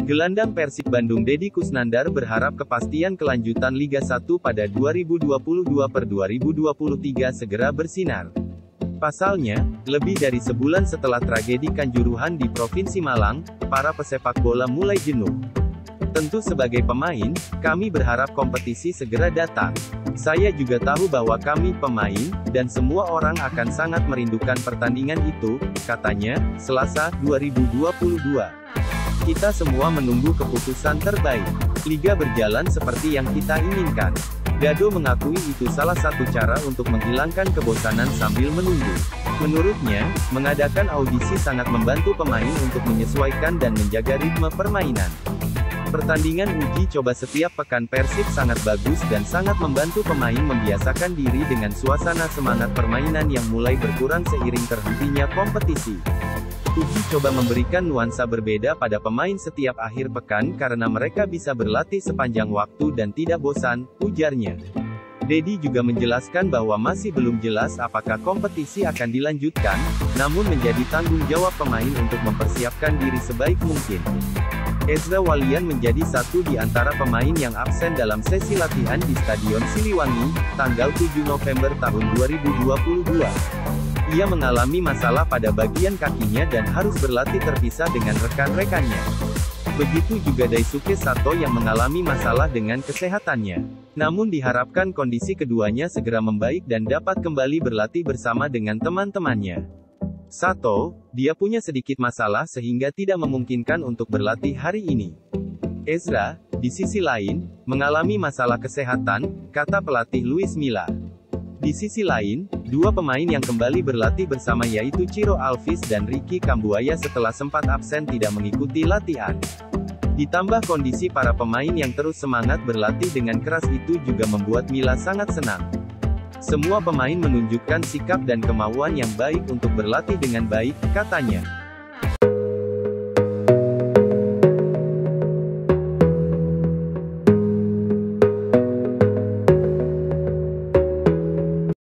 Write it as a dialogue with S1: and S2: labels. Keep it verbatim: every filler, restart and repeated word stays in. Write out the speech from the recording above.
S1: Gelandang Persib Bandung Deddy Kusnandar berharap kepastian kelanjutan Liga satu pada dua ribu dua puluh dua per dua ribu dua puluh tiga segera bersinar. Pasalnya, lebih dari sebulan setelah tragedi Kanjuruhan di Provinsi Malang, para pesepak bola mulai jenuh. Tentu sebagai pemain, kami berharap kompetisi segera datang. Saya juga tahu bahwa kami pemain, dan semua orang akan sangat merindukan pertandingan itu, katanya, Selasa, dua ribu dua puluh dua. Kita semua menunggu keputusan terbaik. Liga berjalan seperti yang kita inginkan. Dado mengakui itu salah satu cara untuk menghilangkan kebosanan sambil menunggu. Menurutnya, mengadakan audisi sangat membantu pemain untuk menyesuaikan dan menjaga ritme permainan. Pertandingan uji coba setiap pekan Persib sangat bagus dan sangat membantu pemain membiasakan diri dengan suasana semangat permainan yang mulai berkurang seiring terhentinya kompetisi. Uji coba memberikan nuansa berbeda pada pemain setiap akhir pekan karena mereka bisa berlatih sepanjang waktu dan tidak bosan, ujarnya. Deddy juga menjelaskan bahwa masih belum jelas apakah kompetisi akan dilanjutkan, namun menjadi tanggung jawab pemain untuk mempersiapkan diri sebaik mungkin. Ezra Walian menjadi satu di antara pemain yang absen dalam sesi latihan di Stadion Siliwangi, tanggal tujuh November tahun dua ribu dua puluh dua. Ia mengalami masalah pada bagian kakinya dan harus berlatih terpisah dengan rekan-rekannya. Begitu juga Daisuke Sato yang mengalami masalah dengan kesehatannya. Namun diharapkan kondisi keduanya segera membaik dan dapat kembali berlatih bersama dengan teman-temannya. Sato, dia punya sedikit masalah sehingga tidak memungkinkan untuk berlatih hari ini. Ezra, di sisi lain, mengalami masalah kesehatan, kata pelatih Luis Milla. Di sisi lain, dua pemain yang kembali berlatih bersama yaitu Ciro Alves dan Ricky Kambuaya setelah sempat absen tidak mengikuti latihan. Ditambah kondisi para pemain yang terus semangat berlatih dengan keras itu juga membuat Milla sangat senang. Semua pemain menunjukkan sikap dan kemauan yang baik untuk berlatih dengan baik, katanya.